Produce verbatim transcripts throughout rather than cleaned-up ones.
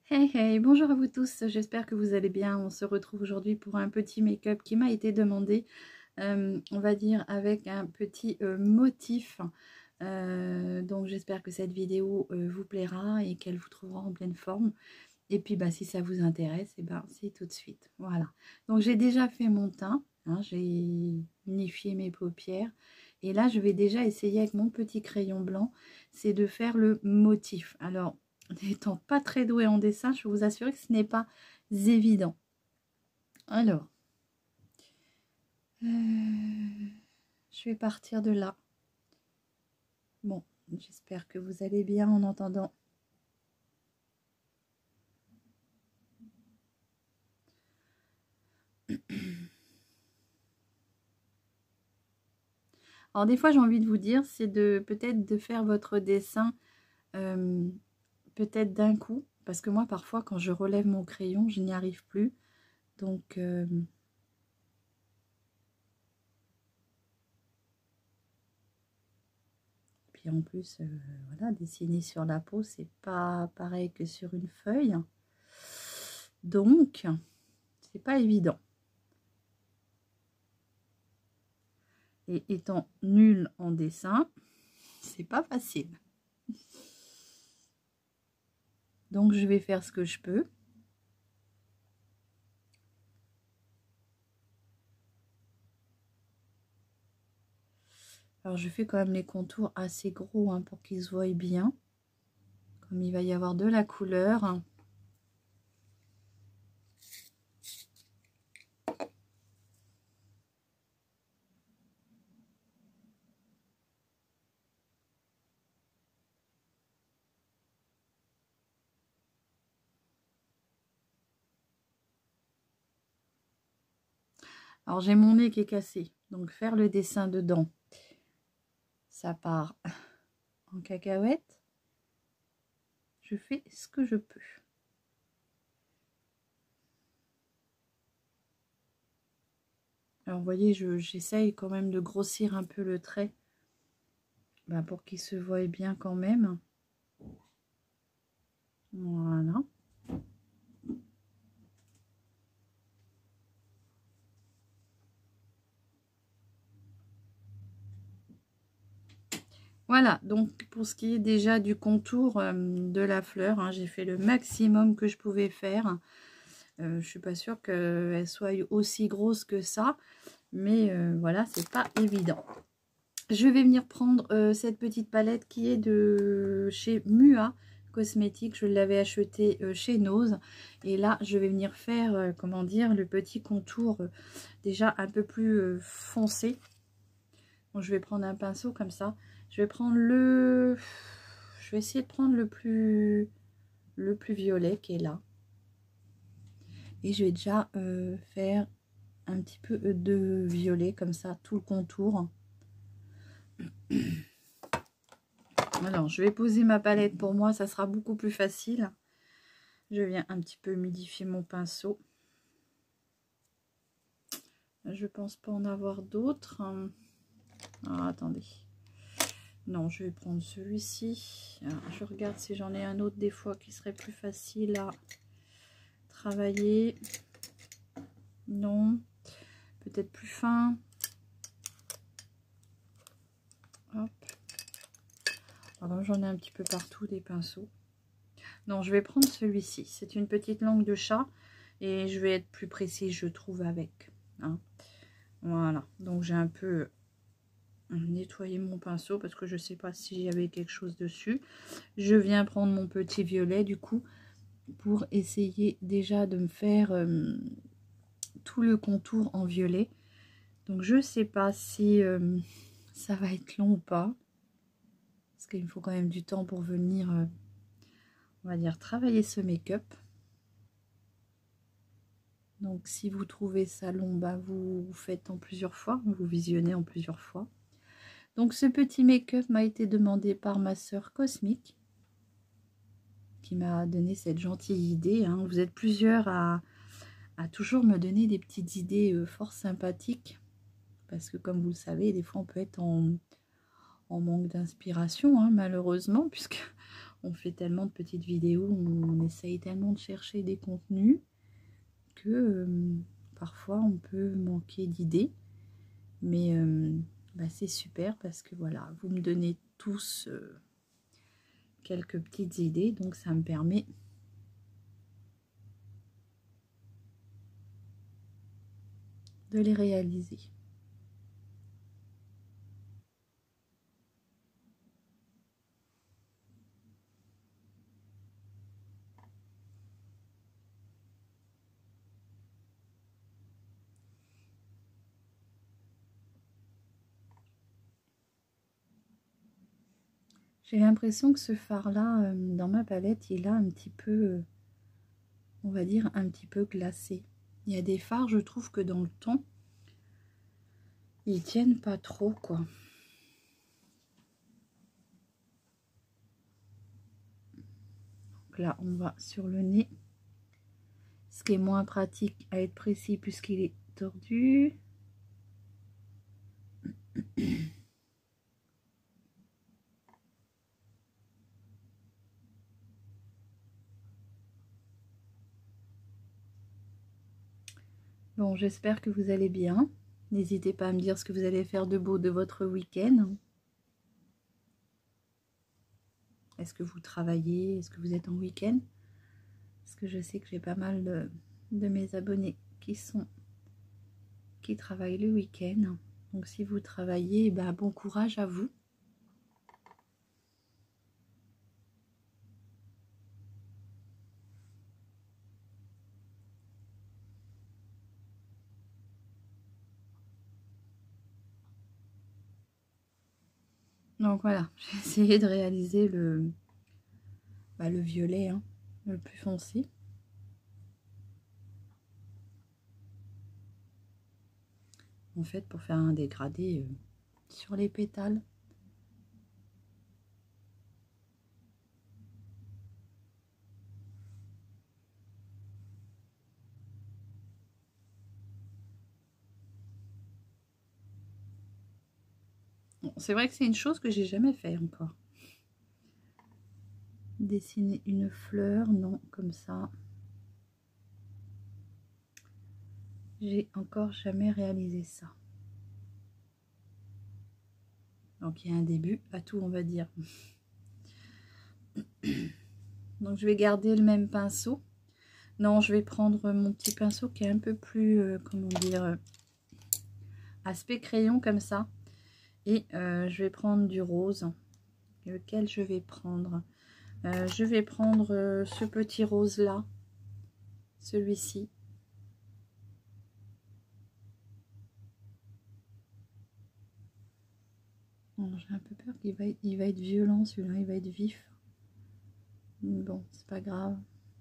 Hey hey, bonjour à vous tous, j'espère que vous allez bien. On se retrouve aujourd'hui pour un petit make-up qui m'a été demandé, euh, on va dire avec un petit euh, motif. Euh, donc j'espère que cette vidéo euh, vous plaira et qu'elle vous trouvera en pleine forme. Et puis bah, si ça vous intéresse, et ben, c'est tout de suite. Voilà, donc j'ai déjà fait mon teint, hein, j'ai unifié mes paupières. Et là je vais déjà essayer avec mon petit crayon blanc, c'est de faire le motif. Alors n'étant pas très douée en dessin, je peux vous assurer que ce n'est pas évident. Alors, euh, je vais partir de là. Bon, j'espère que vous allez bien en entendant. Alors des fois, j'ai envie de vous dire, c'est de peut-être de faire votre dessin euh, peut-être d'un coup, parce que moi, parfois, quand je relève mon crayon, je n'y arrive plus. Donc, euh, puis en plus, euh, voilà, dessiner sur la peau, c'est pas pareil que sur une feuille. Donc, c'est pas évident. Et étant nulle en dessin, c'est pas facile. Donc, je vais faire ce que je peux. Alors, je fais quand même les contours assez gros hein, pour qu'ils se voient bien. Comme il va y avoir de la couleur. Alors, j'ai mon nez qui est cassé. Donc, faire le dessin dedans, ça part en cacahuète. Je fais ce que je peux. Alors, vous voyez, j'essaye quand même de grossir un peu le trait ben, pour qu'il se voie bien quand même. Voilà. Voilà, donc pour ce qui est déjà du contour euh, de la fleur, hein, j'ai fait le maximum que je pouvais faire. Euh, je ne suis pas sûre qu'elle soit aussi grosse que ça, mais euh, voilà, c'est pas évident. Je vais venir prendre euh, cette petite palette qui est de chez Mua Cosmétiques. Je l'avais achetée euh, chez Nose. Et là, je vais venir faire, euh, comment dire, le petit contour euh, déjà un peu plus euh, foncé. Donc, je vais prendre un pinceau comme ça. Je vais prendre le... Je vais essayer de prendre le plus, le plus violet qui est là. Et je vais déjà euh, faire un petit peu de violet comme ça, tout le contour. Alors, je vais poser ma palette pour moi, ça sera beaucoup plus facile. Je viens un petit peu humidifier mon pinceau. Je pense pas en avoir d'autres. Ah, attendez. Non, je vais prendre celui-ci. Je regarde si j'en ai un autre des fois qui serait plus facile à travailler. Non. Peut-être plus fin. Hop. Alors, j'en ai un petit peu partout des pinceaux. Non, je vais prendre celui-ci. C'est une petite langue de chat. Et je vais être plus précise, je trouve, avec. Hein. Voilà. Donc, j'ai un peu nettoyer mon pinceau parce que je sais pas s'il y avait quelque chose dessus. Je viens prendre mon petit violet du coup pour essayer déjà de me faire euh, tout le contour en violet. Donc je sais pas si euh, ça va être long ou pas parce qu'il me faut quand même du temps pour venir euh, on va dire travailler ce make-up. Donc si vous trouvez ça long, bah vous, vous faites en plusieurs fois, vous visionnez en plusieurs fois. Donc ce petit make-up m'a été demandé par ma sœur Cosmique, qui m'a donné cette gentille idée. Hein. Vous êtes plusieurs à, à toujours me donner des petites idées euh, fort sympathiques. Parce que comme vous le savez, des fois on peut être en, en manque d'inspiration, hein, malheureusement, puisque on fait tellement de petites vidéos, on, on essaye tellement de chercher des contenus que euh, parfois on peut manquer d'idées. Mais euh, bah, c'est super parce que voilà, vous me donnez tous euh, quelques petites idées, donc ça me permet de les réaliser. J'ai l'impression que ce fard-là, euh, dans ma palette, il a un petit peu, euh, on va dire, un petit peu glacé. Il y a des fards, je trouve que dans le ton, ils tiennent pas trop, quoi. Donc là, on va sur le nez. Ce qui est moins pratique à être précis puisqu'il est tordu. Bon, j'espère que vous allez bien. N'hésitez pas à me dire ce que vous allez faire de beau de votre week-end. Est-ce que vous travaillez? Est-ce que vous êtes en week-end? Parce que je sais que j'ai pas mal de, de mes abonnés qui sont qui travaillent le week-end. Donc si vous travaillez, bah, bon courage à vous. Donc voilà, j'ai essayé de réaliser le, bah, le violet, hein, le plus foncé. En fait, pour faire un dégradé euh, sur les pétales. Bon, c'est vrai que c'est une chose que j'ai jamais fait encore. Dessiner une fleur, non, comme ça. J'ai encore jamais réalisé ça. Donc il y a un début à tout, on va dire. Donc je vais garder le même pinceau. Non, je vais prendre mon petit pinceau qui est un peu plus, euh, comment dire, euh, aspect crayon comme ça. Et euh, je vais prendre du rose. Lequel je vais prendre euh, Je vais prendre euh, ce petit rose là. Celui-ci. J'ai un peu peur qu'il va, il va être violent celui-là, il va être vif. Bon, c'est pas grave.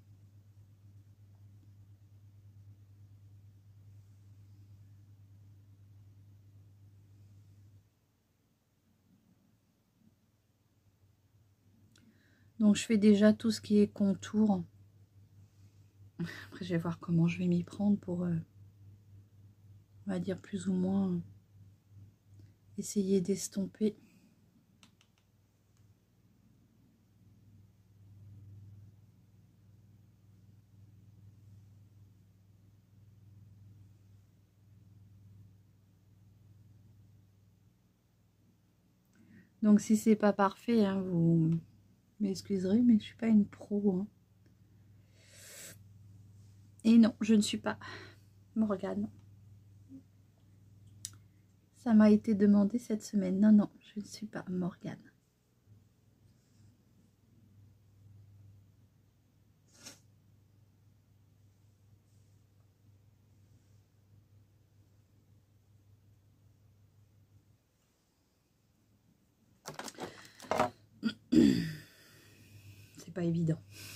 Donc je fais déjà tout ce qui est contour. Après je vais voir comment je vais m'y prendre pour, euh, on va dire plus ou moins, euh, essayer d'estomper. Donc si c'est pas parfait, hein, vous m'excuserez, mais je suis pas une pro. Hein. Et non, je ne suis pas Morgane. Ça m'a été demandé cette semaine. Non, non, je ne suis pas Morgane. C'est pas évident.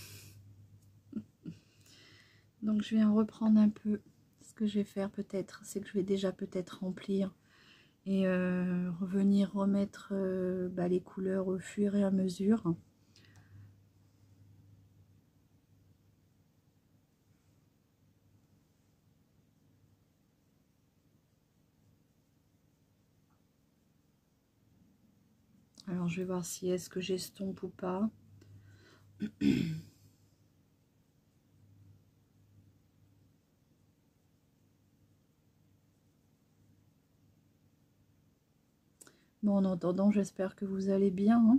Donc je vais en reprendre un peu. Ce que je vais faire peut-être, c'est que je vais déjà peut-être remplir et euh, revenir remettre euh, bah, les couleurs au fur et à mesure. Alors je vais voir si est-ce que j'estompe ou pas. Bon, en attendant, j'espère que vous allez bien, hein.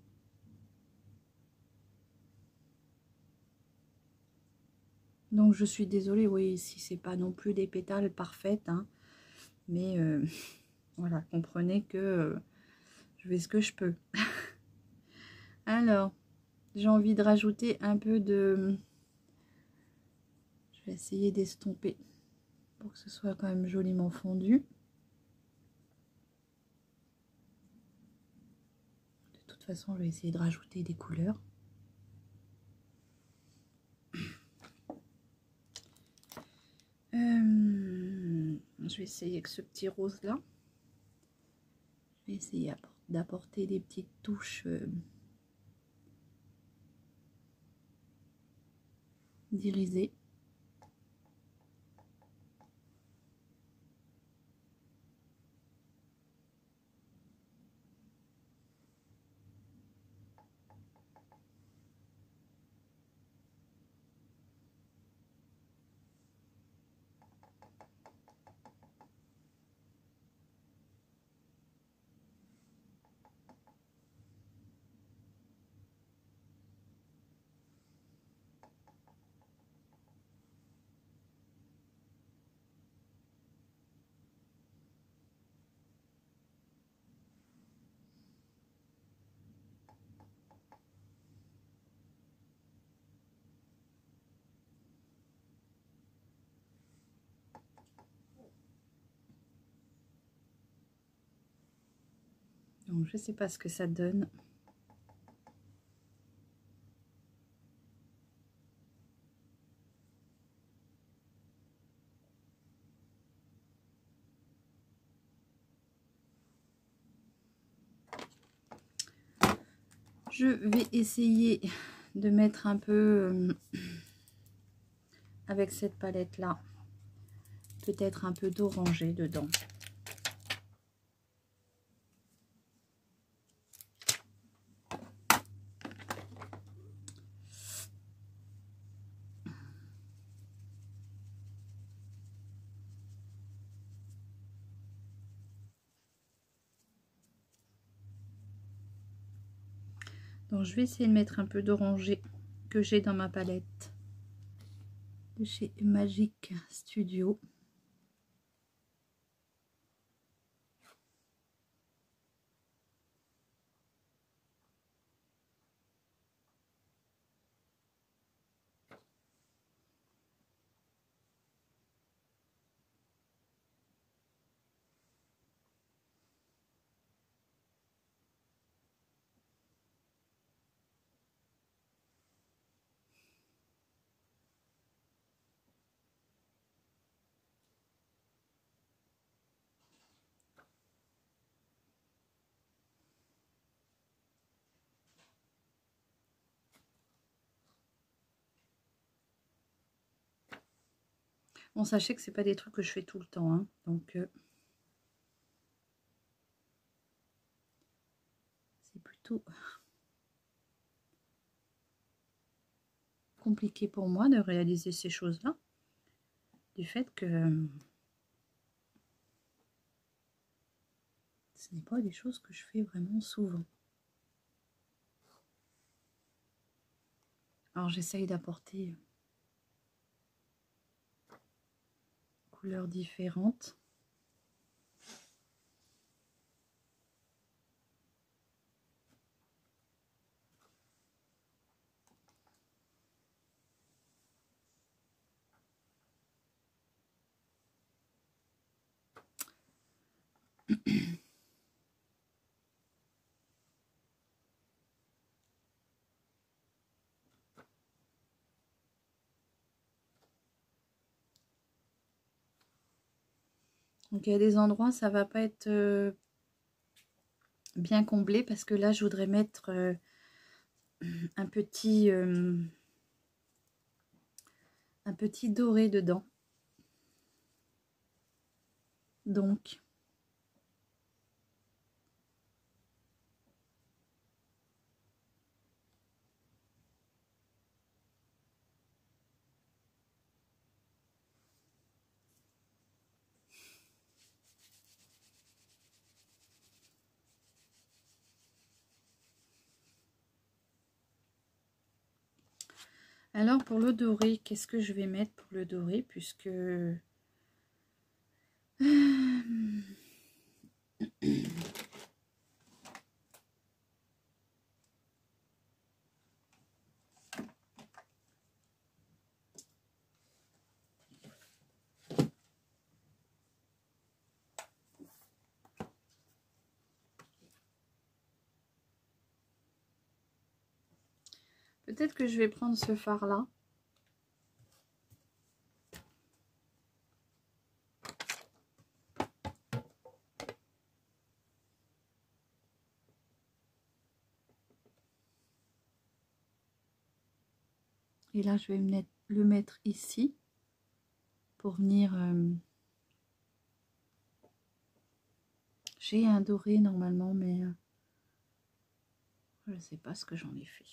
Donc, je suis désolée, oui, si c'est pas non plus des pétales parfaites, hein, mais euh, voilà, comprenez que euh, je fais ce que je peux. Alors, j'ai envie de rajouter un peu de... Je vais essayer d'estomper pour que ce soit quand même joliment fondu. De toute façon, je vais essayer de rajouter des couleurs. Euh, je vais essayer avec ce petit rose là. Je vais essayer d'apporter des petites touches euh, d'irisé. Donc je sais pas ce que ça donne. Je vais essayer de mettre un peu euh, avec cette palette là, peut-être un peu d'orangé dedans. Donc je vais essayer de mettre un peu d'orangé que j'ai dans ma palette de chez Magic Studio. Bon, sachez que c'est pas des trucs que je fais tout le temps, hein, donc euh, c'est plutôt compliqué pour moi de réaliser ces choses-là, du fait que euh, ce n'est pas des choses que je fais vraiment souvent. Alors j'essaye d'apporter couleurs différentes. Donc il y a des endroits ça va pas être euh, bien comblé parce que là je voudrais mettre euh, un petit euh, un petit doré dedans. Donc Alors pour le doré, qu'est-ce que je vais mettre pour le doré, puisque peut-être que je vais prendre ce fard là. Et là, je vais me mettre, le mettre ici pour venir... Euh... J'ai un doré normalement, mais euh... je ne sais pas ce que j'en ai fait.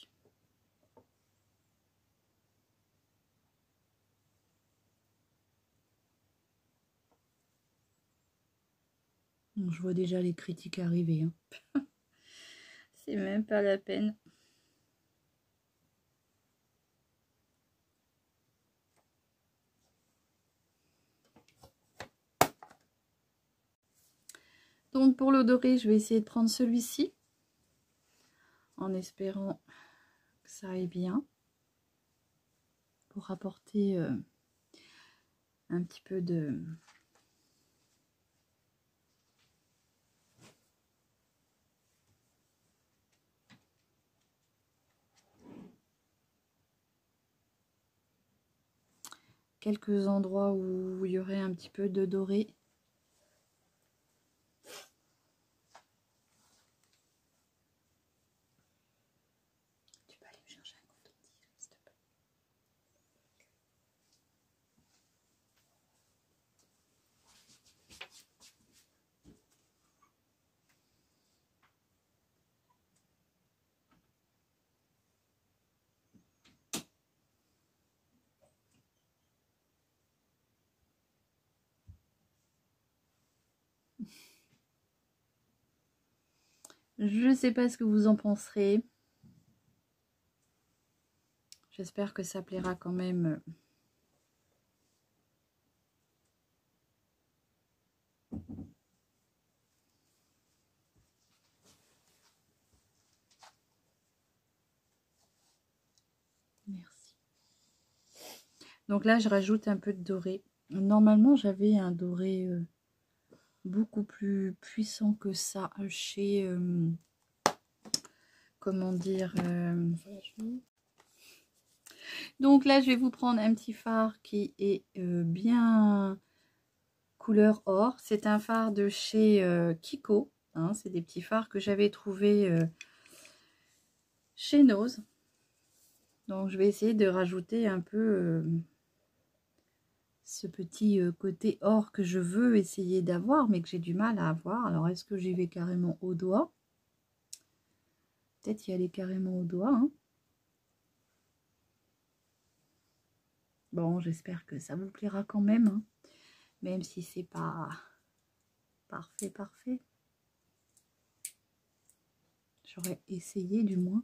Je vois déjà les critiques arriver. Hein. C'est même pas la peine. Donc pour le doré, je vais essayer de prendre celui-ci. En espérant que ça aille bien. Pour apporter euh, un petit peu de... quelques endroits où il y aurait un petit peu de doré. Tu peux aller me chercher un coton-tige, s'il te plaît. Je ne sais pas ce que vous en penserez. J'espère que ça plaira quand même. Merci. Donc là, je rajoute un peu de doré. Normalement, j'avais un doré euh, beaucoup plus puissant que ça chez... Euh, comment dire euh, donc là, je vais vous prendre un petit fard qui est euh, bien couleur or. C'est un fard de chez euh, Kiko. Hein, c'est des petits fards que j'avais trouvé euh, chez Nose. Donc je vais essayer de rajouter un peu euh, ce petit euh, côté or que je veux essayer d'avoir, mais que j'ai du mal à avoir. Alors est-ce que j'y vais carrément au doigt? Peut-être y aller carrément au doigt. Hein. Bon, j'espère que ça vous plaira quand même. Hein. Même si c'est pas parfait, parfait. J'aurais essayé du moins.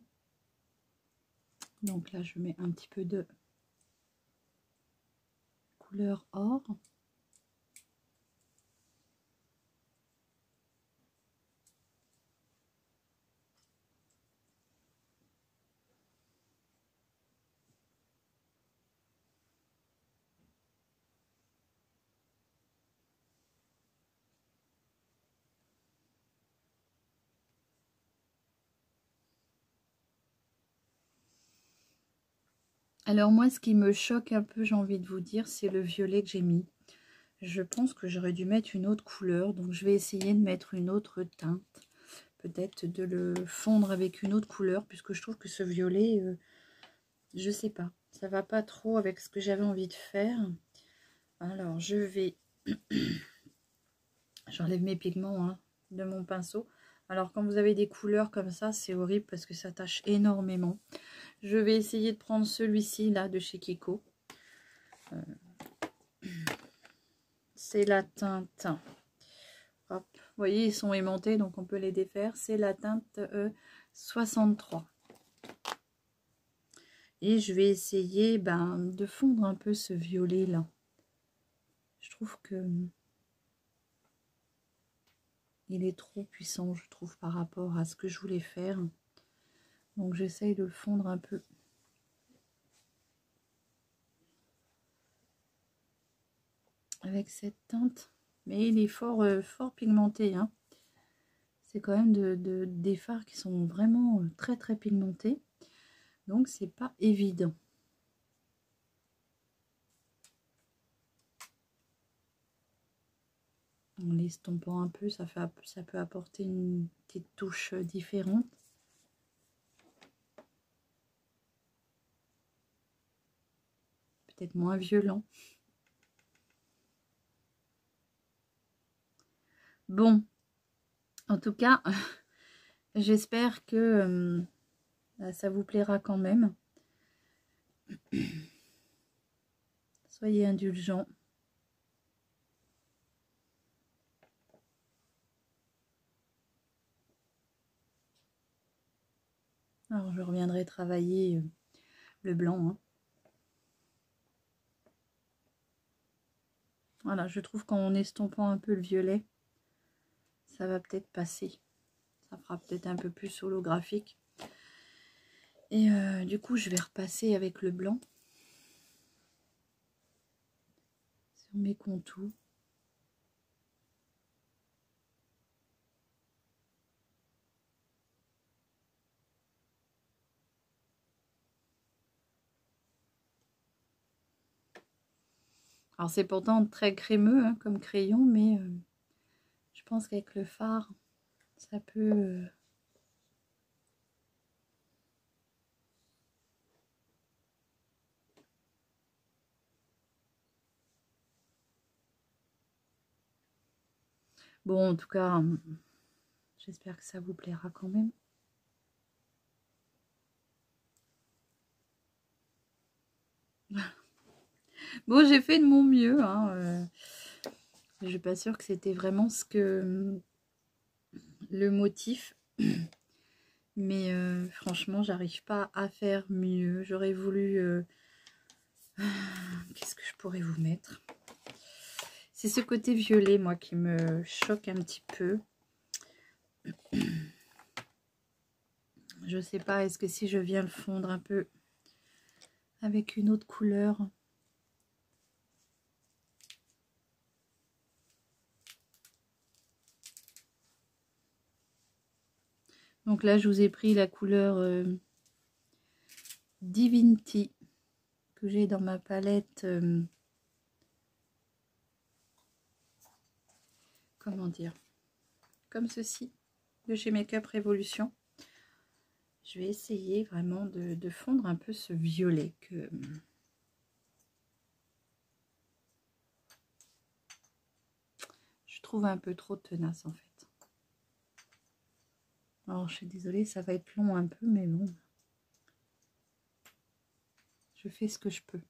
Donc là, je mets un petit peu de couleur or. Alors moi, ce qui me choque un peu, j'ai envie de vous dire, c'est le violet que j'ai mis. Je pense que j'aurais dû mettre une autre couleur, donc je vais essayer de mettre une autre teinte. Peut-être de le fondre avec une autre couleur, puisque je trouve que ce violet, euh, je sais pas, ça va pas trop avec ce que j'avais envie de faire. Alors je vais, j'enlève mes pigments hein, de mon pinceau. Alors quand vous avez des couleurs comme ça, c'est horrible parce que ça tâche énormément. Je vais essayer de prendre celui-ci là de chez Kiko. Euh, c'est la teinte. Hop. Vous voyez, ils sont aimantés, donc on peut les défaire. C'est la teinte euh, soixante-trois. Et je vais essayer ben, de fondre un peu ce violet là. Je trouve que il est trop puissant, je trouve, par rapport à ce que je voulais faire. Donc j'essaye de le fondre un peu. Avec cette teinte. Mais il est fort, euh, fort pigmenté. Hein. C'est quand même de, de, des fards qui sont vraiment très très pigmentés. Donc c'est pas évident. En l'estompant un peu, ça, fait, ça peut apporter une petite touche différente. Peut-être moins violent. Bon, en tout cas, j'espère que euh, ça vous plaira quand même. Soyez indulgents. Alors, je reviendrai travailler euh, le blanc. Hein. Voilà, je trouve qu'en estompant un peu le violet, ça va peut-être passer. Ça fera peut-être un peu plus holographique. Et euh, du coup, je vais repasser avec le blanc sur mes contours. Alors c'est pourtant très crémeux hein, comme crayon, mais euh, je pense qu'avec le fard, ça peut... Euh... Bon, en tout cas, euh, j'espère que ça vous plaira quand même. Bon, j'ai fait de mon mieux. Hein, euh... Je suis pas sûre que c'était vraiment ce que... le motif. Mais euh, franchement, j'arrive pas à faire mieux. J'aurais voulu... Euh... Qu'est-ce que je pourrais vous mettre? C'est ce côté violet, moi, qui me choque un petit peu. Je sais pas, est-ce que si je viens le fondre un peu avec une autre couleur... Donc là, je vous ai pris la couleur euh, Divinity que j'ai dans ma palette. Euh, comment dire? Comme ceci, de chez Makeup Révolution. Je vais essayer vraiment de, de fondre un peu ce violet que... je trouve un peu trop tenace en fait. Alors je suis désolée, ça va être long un peu, mais bon. Je fais ce que je peux.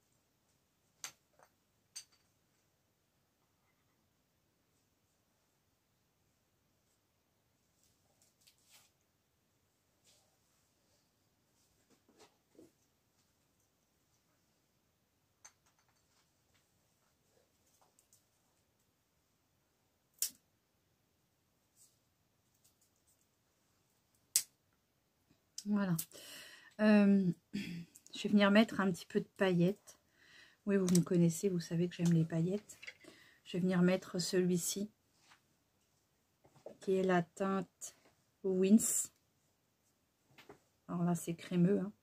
Voilà. Euh, je vais venir mettre un petit peu de paillettes. Oui, vous me connaissez, vous savez que j'aime les paillettes. Je vais venir mettre celui-ci, qui est la teinte Wins. Alors là, c'est crémeux. Hein.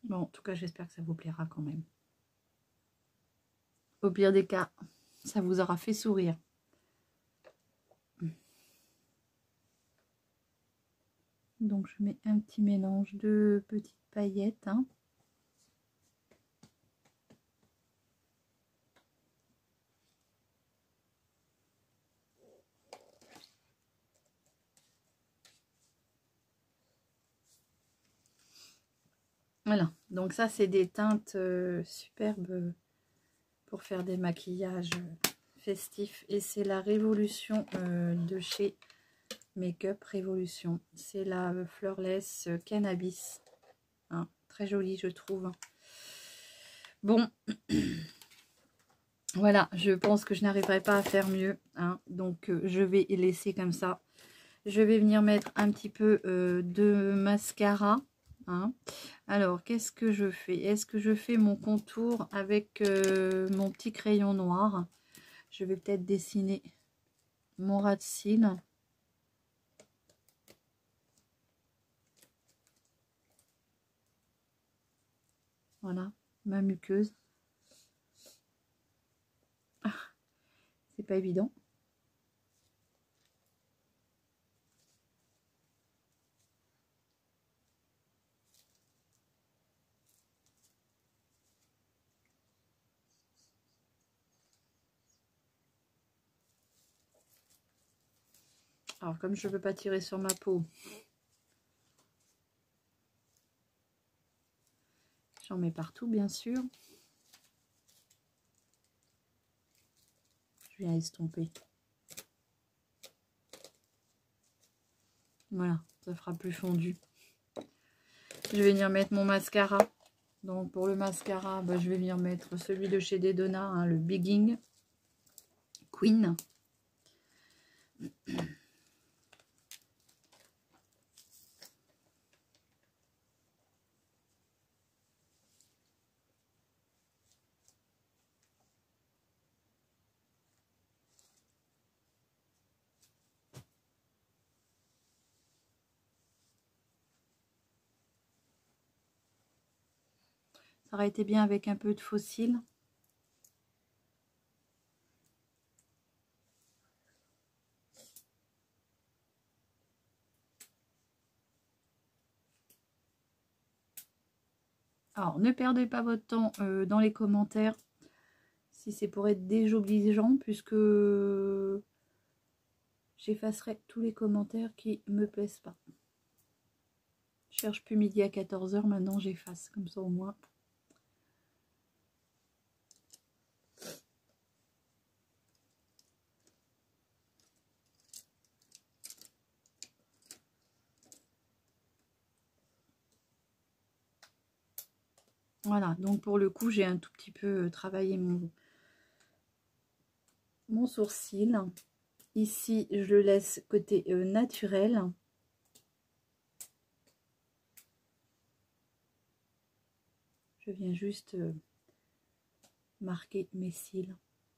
Bon, en tout cas, j'espère que ça vous plaira quand même. Au pire des cas, ça vous aura fait sourire. Donc, je mets un petit mélange de petites paillettes. Hein. Voilà, donc ça, c'est des teintes euh, superbes pour faire des maquillages festifs. Et c'est la Révolution euh, de chez Make-up Révolution. C'est la euh, Flawless Cannabis. Hein, très jolie, je trouve. Bon, voilà, je pense que je n'arriverai pas à faire mieux. Hein, donc, euh, je vais laisser comme ça. Je vais venir mettre un petit peu euh, de mascara. Hein. Alors, qu'est-ce que je fais? Est-ce que je fais mon contour avec euh, mon petit crayon noir? Je vais peut-être dessiner mon ras de cils. Voilà, ma muqueuse. Ah, c'est pas évident. Alors, comme je ne veux pas tirer sur ma peau, j'en mets partout, bien sûr. Je viens estomper. Voilà, ça fera plus fondu. Je vais venir mettre mon mascara. Donc, pour le mascara, bah, je vais venir mettre celui de chez Dedona, hein, le Bigging Queen. Ça aurait été bien avec un peu de faux cils. Alors, ne perdez pas votre temps euh, dans les commentaires si c'est pour être désobligeant, puisque j'effacerai tous les commentaires qui ne me plaisent pas. Je cherche plus midi à quatorze heures, maintenant j'efface, comme ça au moins. Voilà, donc pour le coup, j'ai un tout petit peu travaillé mon, mon sourcil. Ici, je le laisse côté euh, naturel. Je viens juste euh, marquer mes cils.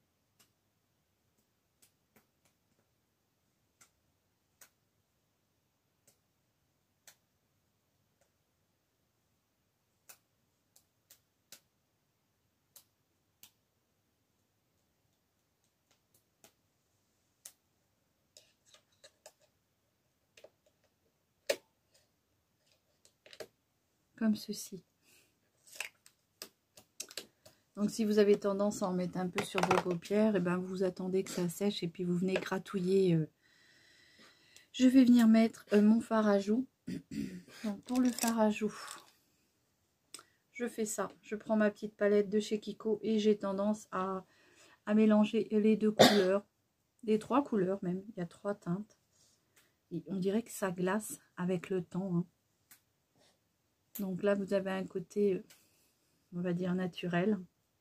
Comme ceci. Donc si vous avez tendance à en mettre un peu sur vos paupières, et ben vous attendez que ça sèche et puis vous venez gratouiller. Euh. Je vais venir mettre euh, mon fard à joues. Donc pour le fard à joues, je fais ça. Je prends ma petite palette de chez Kiko et j'ai tendance à, à mélanger les deux couleurs. Les trois couleurs même. Il y a trois teintes. Et on dirait que ça glace avec le temps. Hein. Donc là, vous avez un côté, on va dire, naturel.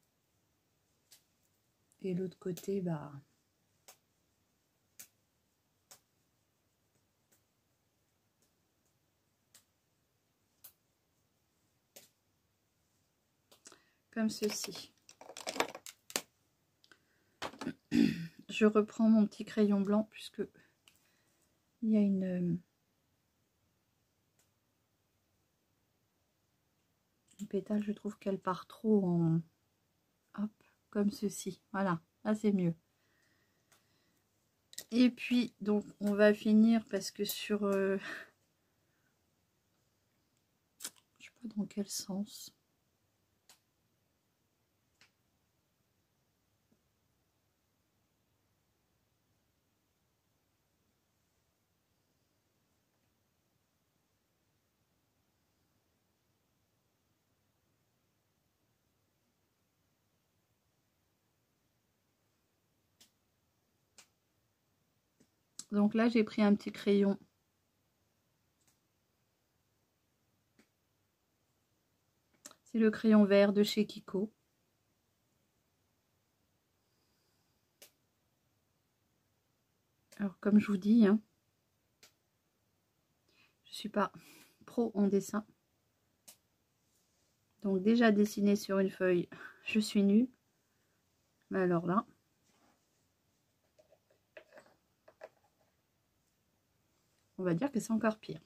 Et l'autre côté, bah... comme ceci. Je reprends mon petit crayon blanc puisque il y a une... une pétale, je trouve qu'elle part trop en... Hop, comme ceci. Voilà, là c'est mieux. Et puis, donc, on va finir parce que sur... Euh... je sais pas dans quel sens. Donc là, j'ai pris un petit crayon. C'est le crayon vert de chez Kiko. Alors, comme je vous dis, hein, je ne suis pas pro en dessin. Donc, déjà dessiné sur une feuille, je suis nulle. Mais alors là, on va dire que c'est encore pire.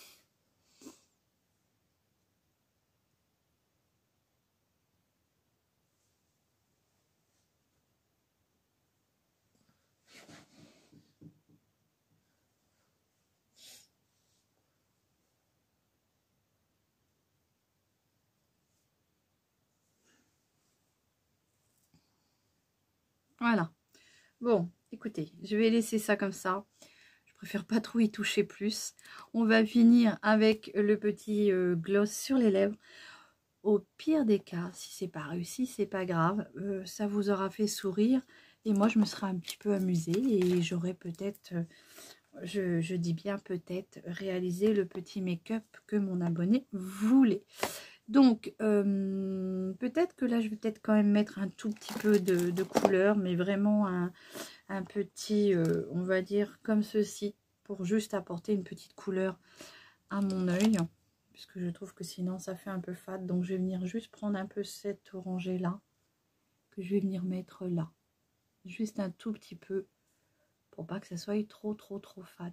Voilà. Bon, écoutez, je vais laisser ça comme ça. Je préfère pas trop y toucher plus. On va finir avec le petit euh, gloss sur les lèvres. Au pire des cas, si c'est pas réussi, c'est pas grave. Euh, ça vous aura fait sourire. Et moi, je me serai un petit peu amusée. Et j'aurais peut-être, euh, je, je dis bien peut-être, réalisé le petit make-up que mon abonné voulait. Donc, euh, peut-être que là, je vais peut-être quand même mettre un tout petit peu de, de couleur, mais vraiment un, un petit, euh, on va dire, comme ceci, pour juste apporter une petite couleur à mon œil, puisque je trouve que sinon, ça fait un peu fade. Donc, je vais venir juste prendre un peu cette orangée-là, que je vais venir mettre là. Juste un tout petit peu, pour pas que ça soit trop, trop, trop fade.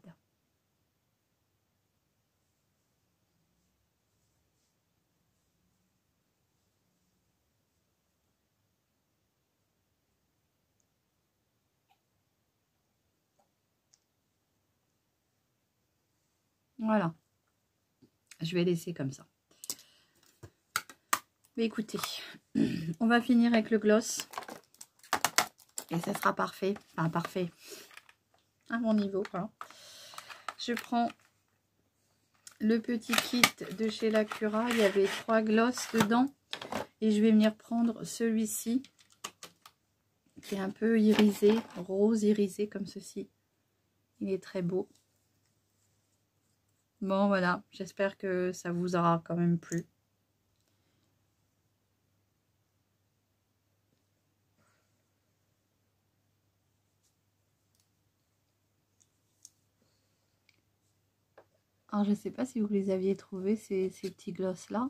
Voilà, je vais laisser comme ça. Mais écoutez, on va finir avec le gloss. Et ça sera parfait. Enfin, parfait. À mon niveau, voilà. Je prends le petit kit de chez Lacura. Il y avait trois glosses dedans. Et je vais venir prendre celui-ci. Qui est un peu irisé. Rose irisé comme ceci. Il est très beau. Bon, voilà. J'espère que ça vous aura quand même plu. Alors, je ne sais pas si vous les aviez trouvés, ces, ces petits glosses-là.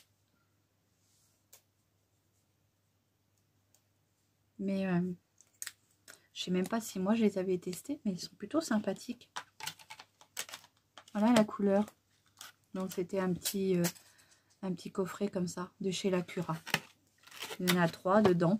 Mais euh, je ne sais même pas si moi je les avais testés, mais ils sont plutôt sympathiques. Voilà la couleur. Donc, c'était un petit, euh, un petit coffret comme ça, de chez Lacura. Il y en a trois dedans.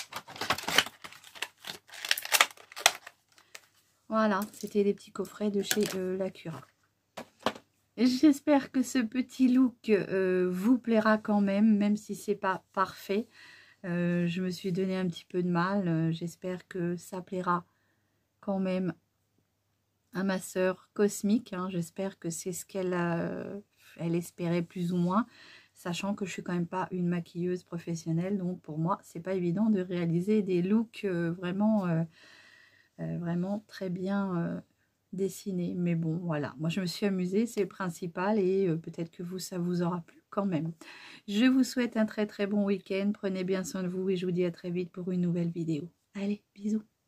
Voilà, c'était des petits coffrets de chez euh, Lacura. J'espère que ce petit look euh, vous plaira quand même, même si c'est pas parfait. Euh, je me suis donné un petit peu de mal. Euh, J'espère que ça plaira quand même à ma sœur Cosmique. Hein. J'espère que c'est ce qu'elle euh, elle espérait plus ou moins, sachant que je suis quand même pas une maquilleuse professionnelle. Donc pour moi, c'est pas évident de réaliser des looks euh, vraiment, euh, euh, vraiment très bien euh, dessiné, mais bon voilà, moi je me suis amusée, c'est le principal, et euh, peut-être que vous ça vous aura plu quand même. Je vous souhaite un très très bon week-end, prenez bien soin de vous et je vous dis à très vite pour une nouvelle vidéo. Allez, bisous.